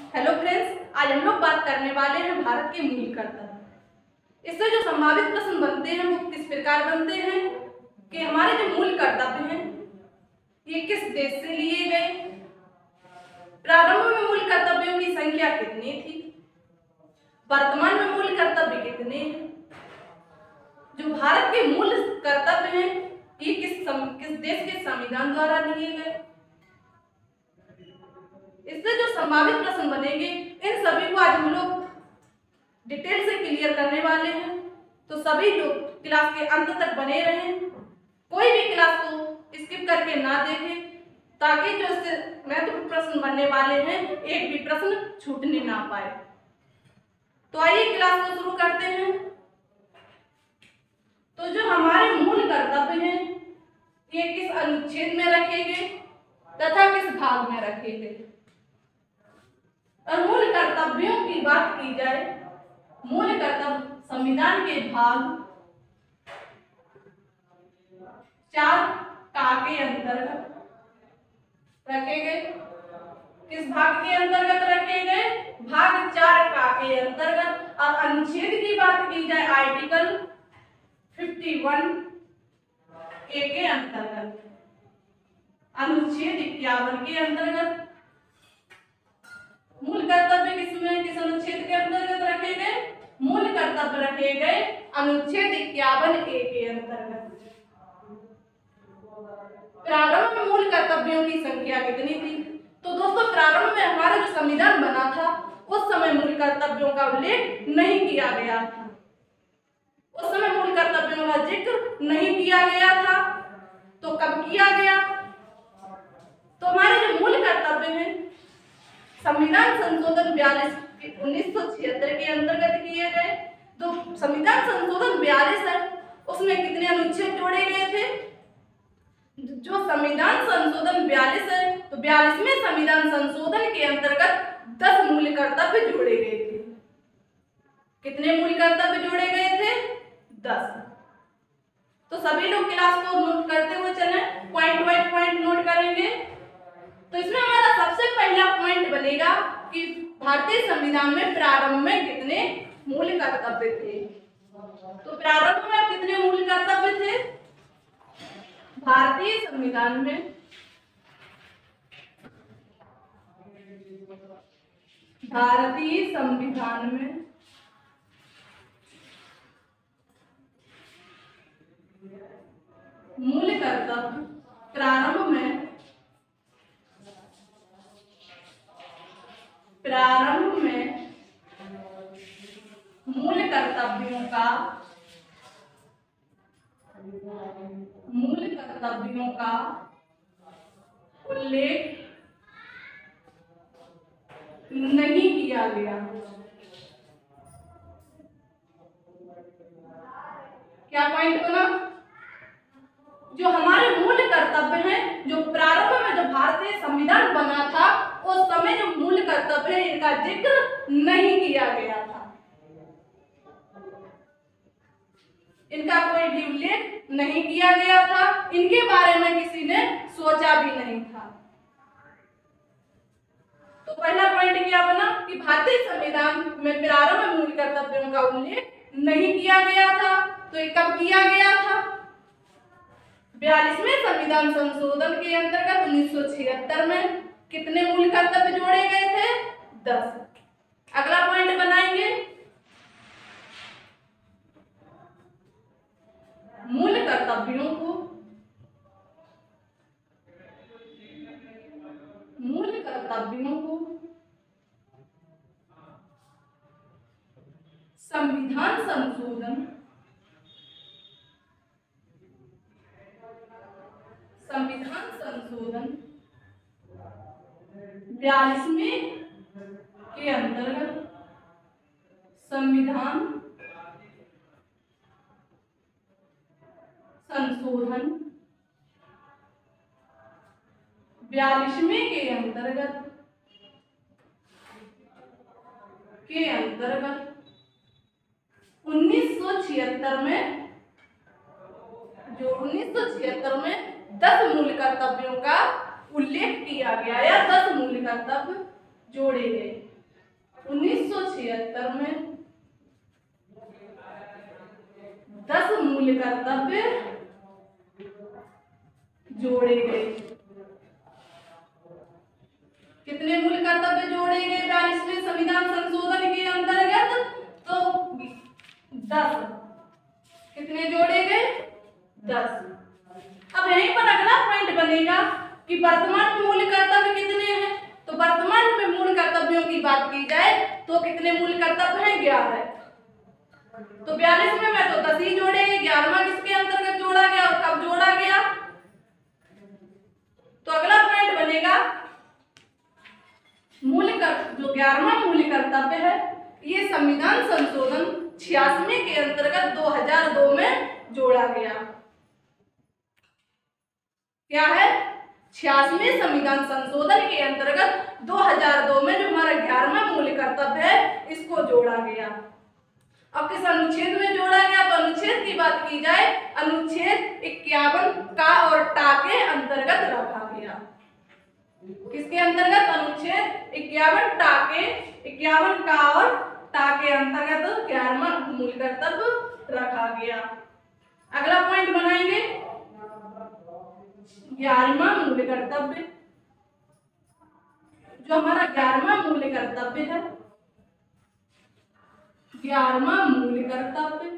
Hello friends, आज हम लोग बात करने वाले हैं भारत के मूल कर्तव्य। इससे जो संभावित प्रश्न बनते हैं वो किस प्रकार बनते हैं कि हमारे जो मूल कर्तव्य हैं ये किस देश से लिए गए, प्रारंभ में मूल कर्तव्यों की संख्या कितनी थी, वर्तमान में मूल कर्तव्य कितने हैं, जो भारत के मूल कर्तव्य हैं ये किस देश के संविधान द्वारा लिए गए। इससे जो संभावित प्रश्न बनेंगे इन सभी को आज हम लोग डिटेल से क्लियर करने वाले हैं, तो सभी लोग क्लास के अंत तक बने रहें, कोई भी क्लास को स्किप करके ना देखें ताकि जो इससे महत्वपूर्ण प्रश्न बनने वाले हैं एक भी प्रश्न छूटने ना पाए। तो आइए क्लास को शुरू करते हैं। तो जो हमारे मूल कर्तव्य हैं ये किस अनुच्छेद में रखे गए तथा किस भाग में रखे गए। और मूल कर्तव्यों की बात की जाए, मूल कर्तव्य संविधान के भाग 4 का के अंतर्गत रखे गए। किस भाग के अंतर्गत रखे गए? भाग 4 का के अंतर्गत। और अनुच्छेद की बात की जाए आर्टिकल 51 ए के अंतर्गत, अनुच्छेद 51 के अंतर्गत। मूल कर्तव्य किस अनुच्छेद के अंतर्गत रखे गए? मूल कर्तव्य रखे गए अनुच्छेद 51 ए के अंतर्गत। प्रारंभ में मूल कर्तव्यों की संख्या कितनी थी? तो दोस्तों प्रारंभ में हमारा जो संविधान बना था उस समय मूल कर्तव्यों का उल्लेख नहीं किया गया था, उस समय मूल कर्तव्यों का जिक्र नहीं किया गया था। तो कब किया गया? तो हमारे जो मूल कर्तव्य हैं संविधान संशोधन 42 1976 के अंतर्गत किए गए। तो संविधान संशोधन 42 है उसमें कितने अनुच्छेद जोड़े गए थे? जो संविधान संशोधन 42 है तो 42वें संविधान संशोधन के अंतर्गत 10 मूल कर्तव्य जोड़े गए थे। कितने मूल कर्तव्य जोड़े गए थे? 10। तो सभी लोग क्लास को नोट करते हुए चलें, पॉइंट बाय पॉइंट नोट करेंगे। तो इसमें हमारा सबसे पहला पॉइंट बनेगा कि भारतीय संविधान में प्रारंभ में कितने मूल कर्तव्य थे। तो प्रारंभ में कितने मूल कर्तव्य थे? भारतीय संविधान में मूल कर्तव्य प्रारंभ में मूल कर्तव्यों का उल्लेख नहीं किया गया। क्या पॉइंट बना? जो हमारे मूल कर्तव्य हैं, जो प्रारंभ में जब भारतीय संविधान बना था उस समय जो मूल कर्तव्य है इनका जिक्र नहीं किया गया था, इनका कोई भी उल्लेख नहीं किया गया था, इनके बारे में किसी ने सोचा भी नहीं था। तो पहला पॉइंट क्या बना कि भारतीय संविधान में प्रारंभ में मूल कर्तव्यों का उल्लेख नहीं किया गया था। तो ये कब किया गया था? 42वें संविधान संशोधन के अंतर्गत 1976 में कितने मूल कर्तव्य जोड़े गए थे? 10। अगला पॉइंट बनाएंगे, मूल कर्तव्यों को संविधान संशोधन 42वें के अंतर्गत संविधान संशोधन 42वें के अंतर्गत 1976 में 10 मूल कर्तव्यों का उल्लेख किया गया या 10 मूल कर्तव्य जोड़े गए। मूल कर्तव्य जोड़े गए। कितने मूल कर्तव्य जोड़े गए 42वें संविधान संशोधन के अंतर्गत? तो 10। कितने जोड़े गए? 10। अब यहीं पर अगला पॉइंट बनेगा कि वर्तमान में मूल कर्तव्य कितने हैं। तो वर्तमान में मूल कर्तव्यों की बात की जाए तो कितने मूल कर्तव्य हैं? 11। तो 42 में तो 10 ही जोड़े गए, 11वां किसके अंतर्गत जोड़ा गया और कब जोड़ा गया? तो अगला पॉइंट बनेगा जो 11वां मूल कर्तव्य है ये संविधान संशोधन 86 के अंतर्गत 2002 में जोड़ा गया। क्या है? 86वें संविधान संशोधन के अंतर्गत 2002 में जो हमारा 11वां मूल कर्तव्य है इसको जोड़ा गया। अब किस अनुच्छेद में जोड़ा गया? तो अनुच्छेद की बात की जाए अनुच्छेद 51 का और टा के अंतर्गत रखा गया। किसके अंतर्गत? अनुच्छेद 51 टा के 51 का और टा के अंतर्गत 11वां मूल कर्तव्य रखा गया। अगला पॉइंट बनाएंगे 11वां मूल कर्तव्य। जो हमारा 11वां मूल कर्तव्य है 11वां मूल कर्तव्य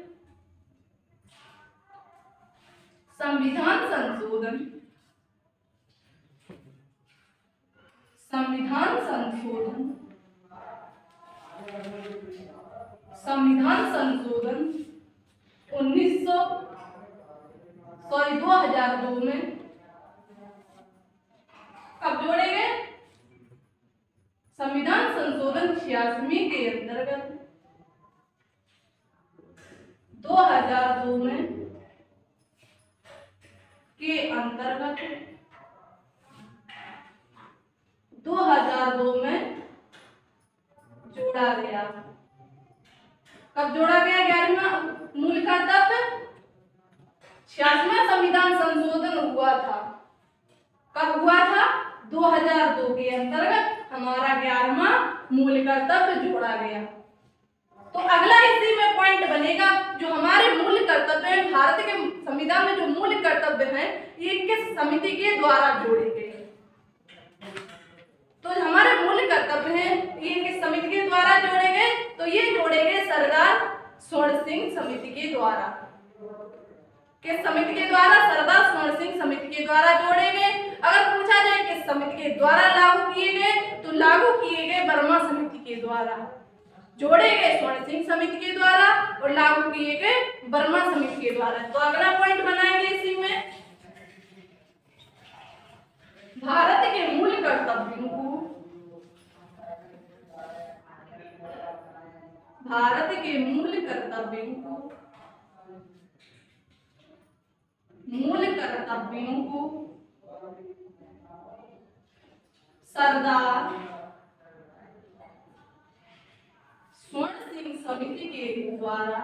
संविधान संशोधन संविधान संशोधन 2002 में कब जोड़े गए? संविधान संशोधन 86 के अंतर्गत 2002 में के अंतर्गत 2002 में जोड़ा गया। कब जोड़ा गया 11वां मूल कर्तव्य? 86वां संविधान संशोधन हुआ था। कब हुआ था? 2002 के अंतर्गत हमारा 11वां मूल कर्तव्य जोड़ा गया। तो अगला इसी में पॉइंट बनेगा जो हमारे मूल कर्तव्य हैं भारत के संविधान में जो मूल कर्तव्य हैं ये किस समिति के द्वारा जोड़े गए? तो हमारे मूल कर्तव्य हैं ये किस समिति के द्वारा जोड़े गए? तो ये जोड़े गए सरदार स्वर्ण सिंह समिति के द्वारा। किस समिति के द्वारा? सरदार स्वर्ण सिंह समिति के द्वारा जोड़े गए। अगर पूछा जाए किस समिति के द्वारा लागू किए गए तो लागू किए गए वर्मा समिति के द्वारा। जोड़े गए स्वर्ण सिंह समिति के द्वारा और लागू किए गए वर्मा समिति के द्वारा। तो अगला पॉइंट बनाएंगे इसी में भारत के मूल कर्तव्यों को सरदार स्वर्ण सिंह समिति के द्वारा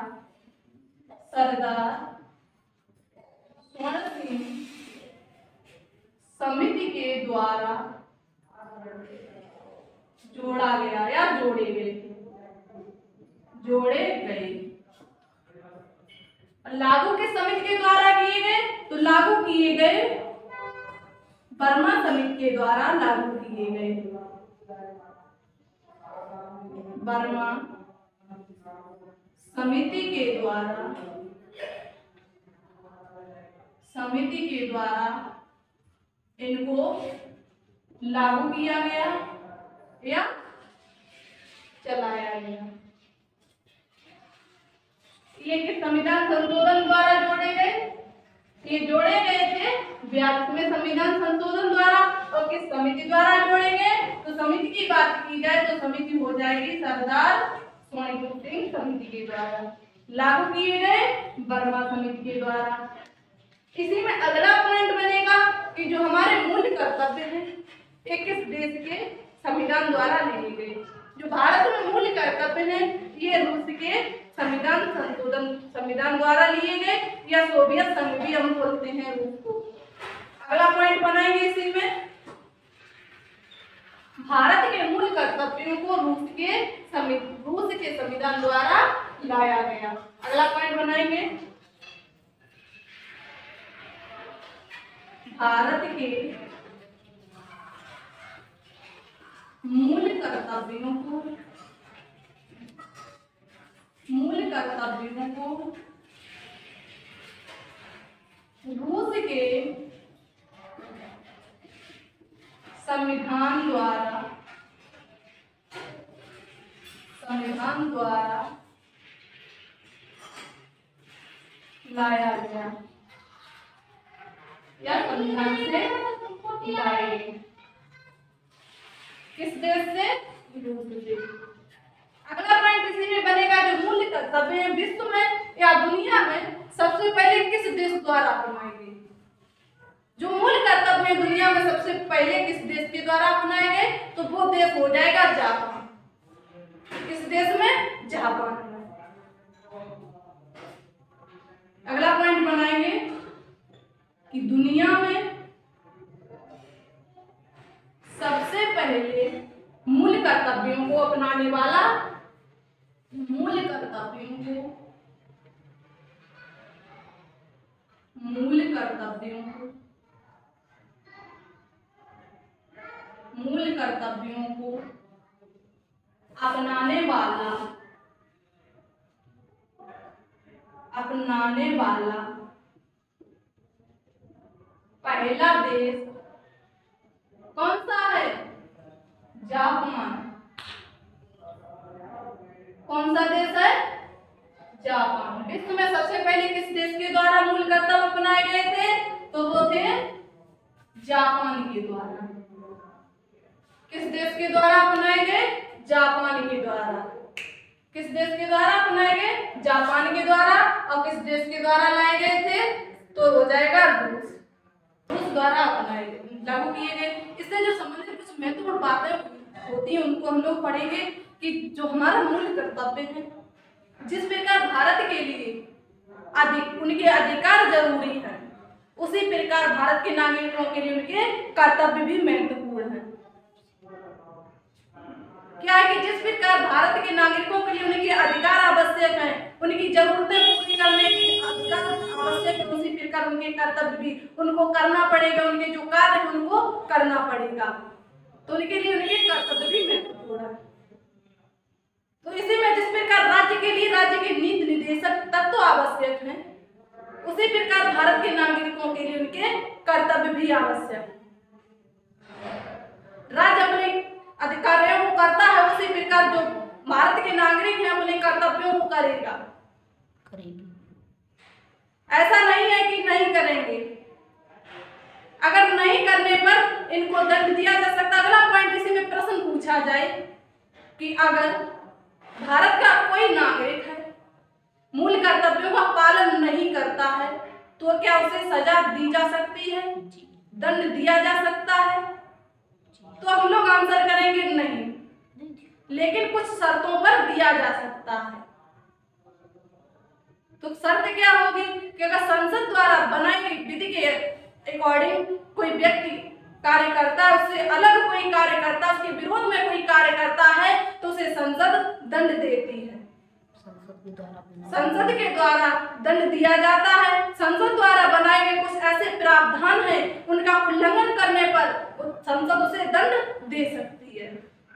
जोड़ा गया या जोड़े गए। लागू किस समिति के द्वारा किए गए? तो लागू किए गए वर्मा समिति के द्वारा लागू किए गए। वर्मा समिति के द्वारा इनको लागू किया गया या चलाया गया। ये किस संविधान संशोधन द्वारा जोड़े गए? ये जोड़े गए थे 42वें संविधान संशोधन द्वारा। और किस समिति द्वारा जोड़े गए? तो समिति की बात की जाए तो समिति हो जाएगी सरदार स्वर्ण सिंह समिति के द्वारा। लागू किए गए वर्मा समिति के द्वारा। इसी में अगला पॉइंट बनेगा कि जो हमारे मूल कर्तव्य हैं एक किस देश के संविधान द्वारा लिए गए। जो भारत में मूल कर्तव्य हैं ये रूस के संविधान द्वारा लिए गए या सोवियत संघ भी हम बोलते हैं रूस को। अगला पॉइंट बनाएंगे इसी में भारत के मूल कर्तव्यों को रूस के संविधान द्वारा लाया गया। अगला पॉइंट बनाएंगे भारत के मूल कर्तव्यों को रूस के संविधान द्वारा लाया गया या संविधान से लाए गए। किस देश से? रूस से। अगला पॉइंट इसी में बनेगा, जो मूल कर्तव्य है विश्व में या दुनिया में सबसे पहले किस देश द्वारा अपनाए गए? जो मूल कर्तव्य है दुनिया में सबसे पहले किस देश के द्वारा अपनाए गए? तो वो देश हो जाएगा जापान। किस देश में? जापान में। अगला पॉइंट बनाएंगे कि दुनिया में सबसे पहले मूल कर्तव्यों को अपनाने वाला मूल कर्तव्यों को अपनाने वाला पहला देश कौन सा है? जापान। कौन सा देश है? जापान। विश्व में सबसे पहले किस देश के द्वारा मूल कर्तव्य अपनाए गए थे? तो वो थे जापान के द्वारा। किस देश के द्वारा अपनाए गए? जापान के द्वारा। किस देश के द्वारा अपनाए गए? जापान के द्वारा। और किस देश के द्वारा लाए गए थे? तो हो जाएगा रूस द्वारा अपनाए गए, लागू किए गए। इससे जो संबंधित कुछ महत्वपूर्ण बातें होती हैं उनको हम लोग पढ़ेंगे कि जो हमारा मूल कर्तव्य है, जिस प्रकार भारत के लिए उनके अधिकार जरूरी है, उसी प्रकार भारत के नागरिकों के लिए उनके कर्तव्य भी महत्वपूर्ण है। क्या है कि जिस प्रकार भारत के नागरिकों के लिए उनके अधिकार आवश्यक हैं, उनकी जरूरतें पूरी करने की अधिकार आवश्यक है, उसी प्रकार उनके कर्तव्य भी उनको करना पड़ेगा। उनके जो कार्य है उनको करना पड़ेगा, तो उनके लिए उनके कर्तव्य भी महत्वपूर्ण है। तो इसी में जिस प्रकार राज्य के लिए राज्य के नीति निर्देशक तत्व आवश्यक हैं, उसी प्रकार भारत के नागरिकों के लिए उनके कर्तव्य भी आवश्यक है। राज्य अपने अधिकारियों को करता है, उसी प्रकार जो भारत के नागरिक हैं अपने कर्तव्यों को करेगी। ऐसा नहीं है कि नहीं करेंगे, अगर नहीं करने पर इनको दंड दिया जा सकता। अगला पॉइंट इसी में प्रश्न पूछा जाए कि अगर भारत का कोई नागरिक है, मूल कर्तव्यों का पालन नहीं करता है, तो क्या उसे सजा दी जा सकती है? दंड दिया जा सकता है? तो हम लोग आंसर करेंगे नहीं, लेकिन कुछ शर्तों पर दिया जा सकता है। तो शर्त क्या होगी कि अगर संसद द्वारा बनाई गई विधि के अकॉर्डिंग कोई व्यक्ति कार्य करता है, उससे अलग कोई कार्य करता है, उसके विरोध में कोई कार्य करता है, तो उसे संसद दंड देती है। संसद के द्वारा दंड दिया जाता है। संसद द्वारा बनाए गए कुछ ऐसे प्रावधान हैं, उनका उल्लंघन करने पर संसद उसे दंड दे सकती है।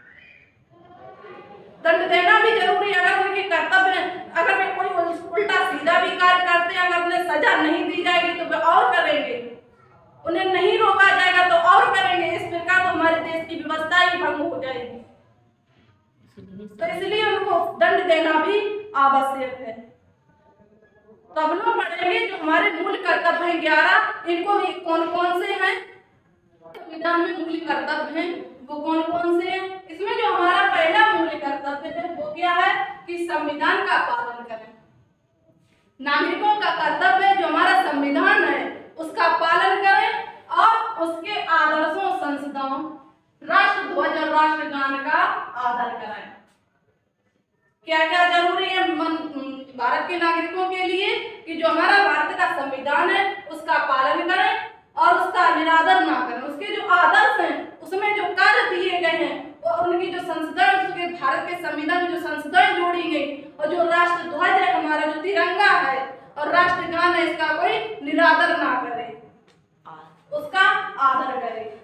दंड देना भी जरूरी है। अगर उनके कर्तव्य, अगर वे कोई उल्टा सीधा भी कार्य करते हैं, अगर उन्हें सजा नहीं दी जाएगी तो वे और करेंगे, उन्हें नहीं रोका जाएगा तो और करेंगे। इस प्रकार तो हमारे देश की व्यवस्था ही भंग हो जाएगी। तो इसलिए उनको दंड देना भी आवश्यक है। तो अब लोग पढ़ेंगे जो हमारे मूल कर्तव्य हैं 11, इनको कौन कौन से हैं संविधान में मूल कर्तव्य हैं, वो कौन कौन से हैं। इसमें जो हमारा पहला मूल कर्तव्य है वो क्या है कि संविधान का पालन करें। नागरिकों का कर्तव्य है जो हमारा संविधान है उसका पालन करें और उसके आदर्शों, संस्थाओं, राष्ट्रध्वज और राष्ट्रगान का आदर करें। क्या क्या जरूरी है भारत के नागरिकों के लिए कि जो हमारा भारत का संविधान है उसका पालन करें और उसका निरादर ना करें। उसके जो आदर्श हैं, उसमें जो कार्य दिए गए हैं और उनकी जो संस्थाएं, उसके भारत के संविधान में जो संस्थाएं जोड़ी गई और जो राष्ट्रध्वज है, हमारा जो तिरंगा है और राष्ट्रगान है, इसका कोई निरादर ना करे। उसका आदर करें।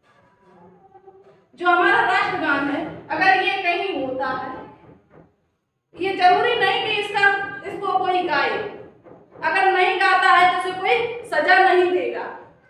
जो हमारा राष्ट्रगान है, अगर ये कहीं होता है, ये जरूरी नहीं कि इसको कोई गाए। अगर नहीं गाता है तो उसे कोई सजा नहीं देगा।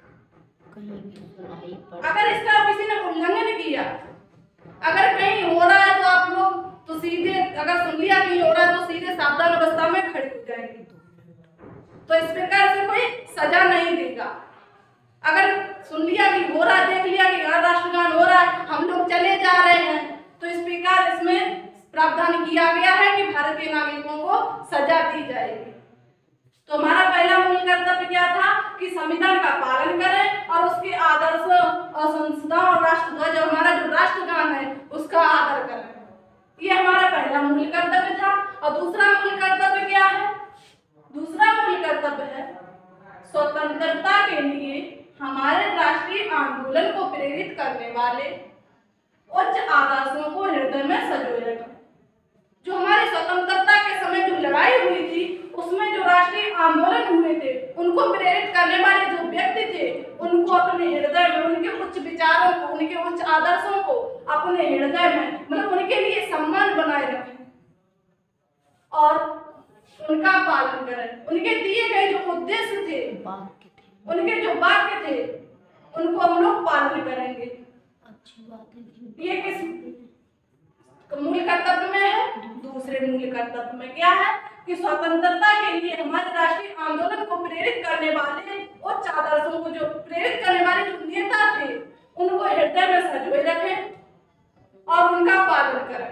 अगर इसका किसी ने उल्लंघन किया, अगर कहीं हो रहा है तो आप लोग तो सीधे, अगर सुन लिया कहीं हो रहा है तो सीधे सावधान अवस्था में खड़े हो जाएंगे। तो इस प्रकार से कोई सजा नहीं देगा। अगर सुन लिया कि हो रहा है, देख लिया कि राष्ट्रगान हो रहा है, हम लोग चले जा रहे हैं, तो इस प्रकार इसमें प्रावधान किया गया है कि भारतीय नागरिकों को सजा दी जाएगी। तो हमारा पहला मूल कर्तव्य क्या था कि संविधान का पालन करें और उसके आदर्श और संविधान और राष्ट्रध्वज, हमारा जो राष्ट्रगान है, उसका आदर करें। ये हमारा पहला मूल कर्तव्य था। और दूसरा मूल कर्तव्य क्या है? दूसरा मूल कर्तव्य है स्वतंत्रता के लिए हमारे राष्ट्रीय आंदोलन को प्रेरित करने वाले उच्च आदर्शों को हृदय में संजोए रखें। जो हमारी स्वतंत्रता के समय जो लड़ाई हुई थी, उसमें जो राष्ट्रीय आंदोलन हुए थे, उनको प्रेरित करने वाले जो व्यक्ति थे, उनको अपने हृदय में, उनके उच्च विचारों को, उनके उच्च आदर्शों को अपने हृदय में, मतलब उनके लिए सम्मान बनाए रखें और उनका पालन करें। उनके दिए गए जो उद्देश्य थे, उनके जो वाक्य थे, उनको हम लोग पालन करेंगे। अच्छी बात है। ये किस मूल कर्तव्य में है? दूसरे मूल कर्तव्य में क्या है कि स्वतंत्रता के लिए हमारे राष्ट्रीय आंदोलन को प्रेरित करने वाले उच्च आदर्शों को, जो प्रेरित करने वाले जो नेता थे, उनको हृदय में संजोए रखें और उनका पालन करें।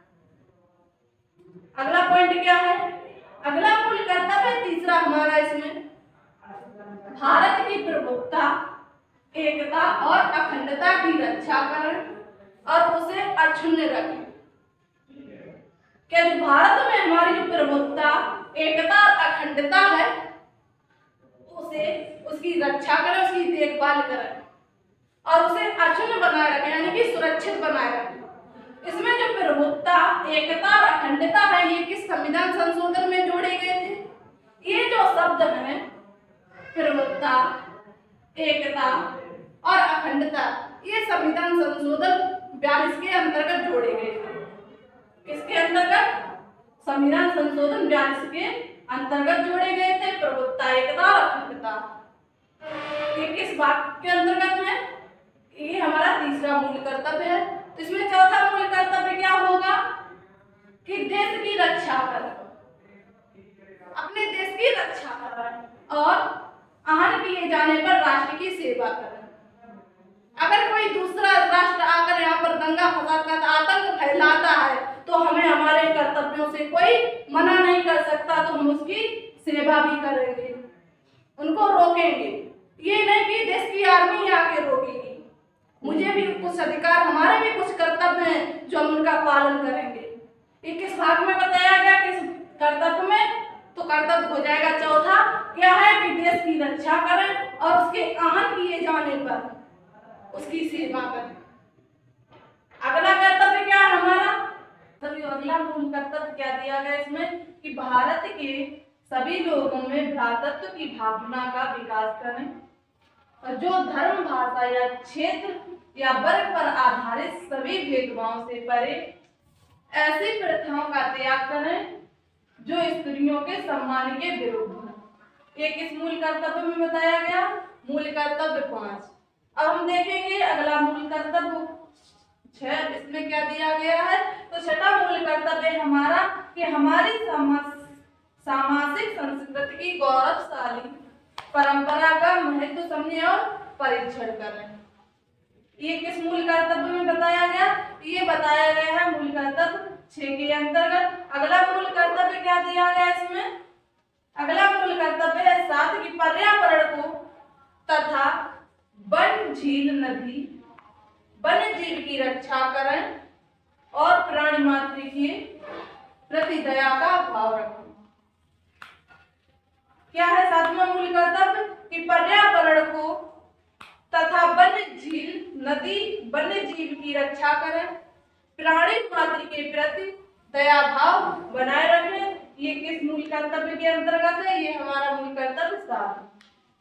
अगला पॉइंट क्या है? अगला मूल कर्तव्य तीसरा हमारा इसमें भारत की प्रभुत्ता, एकता और अखंडता की रक्षा करें और उसे अक्षुण्ण रखें। क्या जो भारत में हमारी जो प्रभुत्ता, एकता और अखंडता है, उसे, उसकी रक्षा करें, उसकी देखभाल करें और उसे अक्षुण्ण बनाए रखें, यानी कि सुरक्षित बनाए रखें। इसमें जो प्रभुत्ता, एकता और अखंडता है, ये किस संविधान संशोधन में जोड़े गए थे? ये जो शब्द हैं, प्रभुत्ता, एकता और अखंडता, ये संविधान संशोधन 42 के अंतर्गत जोड़े गए थे। किसके अंतर्गत? संविधान संशोधन 42 के अंतर्गत जोड़े गए थे प्रभुत्ता, एकता और अखंडता। ये किस बात के अंतर्गत है? ये हमारा तीसरा मूल कर्तव्य है। तो इसमें चौथा मूल कर्तव्य क्या होगा कि देश की रक्षा करें, अपने देश की रक्षा करें और आहन किए जाने पर राष्ट्र की सेवा करें। अगर कोई दूसरा राष्ट्र आकर यहाँ पर दंगा फसाद का आतंक फैलाता है, तो हमें हमारे कर्तव्यों से कोई मना नहीं कर सकता, तो हम उसकी सेवा भी करेंगे, उनको रोकेंगे। ये नहीं कि देश की आर्मी आके रोकेगी। मुझे भी कुछ अधिकार, हमारे भी कुछ कर्तव्य हैं जो हम उनका पालन करेंगे। ये किस भाग में बताया गया, किस कर्तव्य में? तो कर्तव्य हो जाएगा चौथा, क्या है कि देश की रक्षा करें और उसके आहन किए जाने पर उसकी सेवा करें। अगला कर्तव्य क्या है हमारा? तभी अगला मूल कर्तव्य क्या दिया गया इसमें कि भारत के सभी लोगों में भ्रातृत्व की भावना का विकास करें और जो धर्म, भाषा या क्षेत्र या वर्ग पर आधारित सभी भेदभाव से परे ऐसी प्रथाओं का त्याग करें जो स्त्रियों के सम्मान के विरुद्ध है। ये किस मूल कर्तव्य में बताया गया? मूल कर्तव्य 5। अब हम देखेंगे अगला मूल कर्तव्य 6, इसमें क्या दिया गया है? तो छठा मूल कर्तव्य हमारा कि हमारी सामाजिक संस्कृति की गौरवशाली परंपरा का महत्व समझें और परीक्षण करें। ये किस मूल कर्तव्य में बताया गया? ये बताया गया है मूल कर्तव्य 6 के अंतर्गत। अगला मूल कर्तव्य क्या दिया गया इसमें? अगला मूल कर्तव्य है 7 की पर्यावरण को तथा वन, झील, नदी, वन्य जीव की रक्षा करें और प्राणी मात्र के प्रति दया का भाव रखें। क्या है 7वां मूल कर्तव्य कि पर्यावरण को तथा वन्य झील, नदी, वन्य जीव की रक्षा करें, प्राणी मात्र के प्रति दया भाव बनाए रखें। ये किस मूल कर्तव्य के अंतर्गत है? ये हमारा मूल कर्तव्य 7।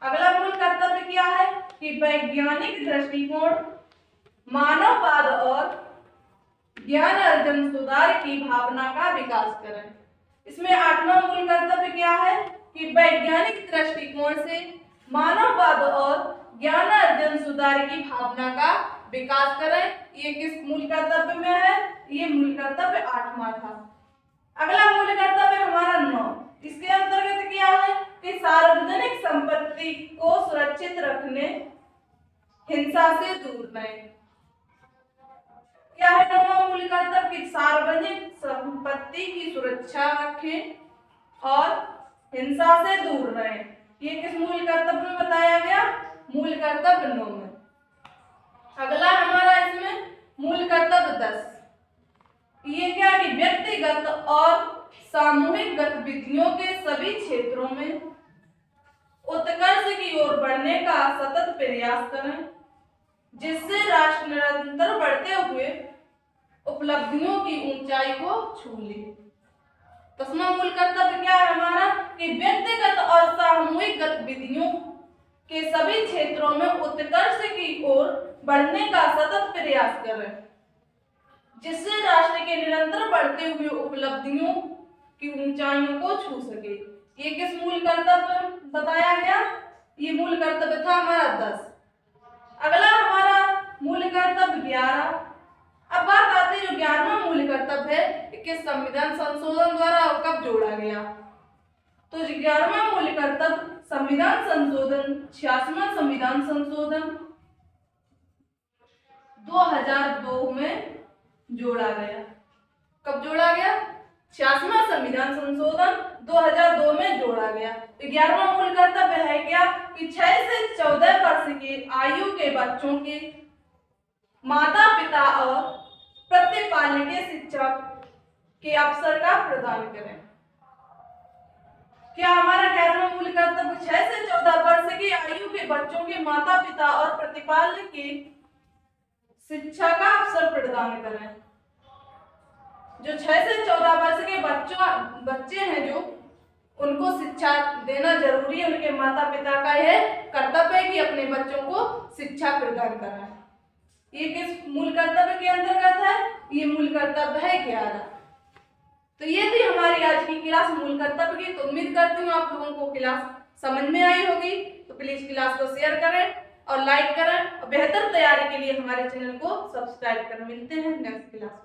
अगला मूल कर्तव्य क्या है कि वैज्ञानिक दृष्टिकोण, मानववाद और ज्ञान अर्जन सुधार की भावना का विकास करें। इसमें 8वां मूल कर्तव्य क्या है कि वैज्ञानिक दृष्टिकोण से मानववाद और ज्ञान अर्जन सुधार की भावना का विकास करें। ये किस मूल कर्तव्य में है? ये मूल कर्तव्य 8वां था। अगला मूल कर्तव्य हमारा 9, इसके अंतर्गत क्या है कि सार्वजनिक संपत्ति को सुरक्षित रखने, हिंसा से दूर रहें। क्या है 9वां मूल कर्तव्य कि सार्वजनिक संपत्ति की सुरक्षा रखें और हिंसा से दूर रहें। ये किस मूल कर्तव्य में बताया गया? मूल कर्तव्य 9 में। अगला हमारा इसमें मूल कर्तव्य 10, ये क्या कि व्यक्तिगत और सामूहिक गतिविधियों के सभी क्षेत्रों में उत्कर्ष की ओर बढ़ने का सतत प्रयास करें, जिससे राष्ट्र निरंतर बढ़ते हुए उपलब्धियों की ऊंचाई को छू ले। 10वां मूल कर्तव्य क्या है हमारा कि व्यक्तिगत और सामूहिक गतिविधियों के सभी क्षेत्रों में उत्कर्ष की ओर बढ़ने का सतत प्रयास करें, जिससे राष्ट्र के निरंतर बढ़ते हुए उपलब्धियों की ऊंचाइयों को छू सके। ये किस मूल कर्तव्य बताया गया? ये मूल कर्तव्य था हमारा 10। अगला हमारा मूल कर्तव्य 11। अब बात आती है जो 11वां मूल कर्तव्य है कि संविधान संशोधन द्वारा कब जोड़ा गया। तो 11वां मूल कर्तव्य संविधान संशोधन, 86वां संविधान संशोधन 2002 में जोड़ा गया। कब जोड़ा गया? 86वां संविधान संशोधन 2002 में जोड़ा गया। तो 11वां मूल कर्तव्य है क्या कि 6 से 14 वर्ष की आयु के बच्चों के माता पिता और प्रतिपालक के शिक्षक के अवसर का प्रदान करें। क्या हमारा 11वां मूल कर्तव्य 6 से 14 वर्ष की आयु के बच्चों के माता पिता और प्रतिपालक के शिक्षा का अवसर प्रदान करें। जो 6 से 14 वर्ष के बच्चे हैं जो उनको शिक्षा देना जरूरी है। उनके माता पिता का यह कर्तव्य है कि अपने बच्चों को शिक्षा प्रदान कराएं। ये किस मूल कर्तव्य के अंतर्गत है? ये मूल कर्तव्य है 11। तो ये थी हमारी आज की क्लास मूल कर्तव्य की। तो उम्मीद करती हूँ आप लोगों को क्लास समझ में आई होगी। तो प्लीज क्लास को शेयर करें और लाइक करें और बेहतर तैयारी के लिए हमारे चैनल को सब्सक्राइब करें। मिलते हैं नेक्स्ट क्लास में।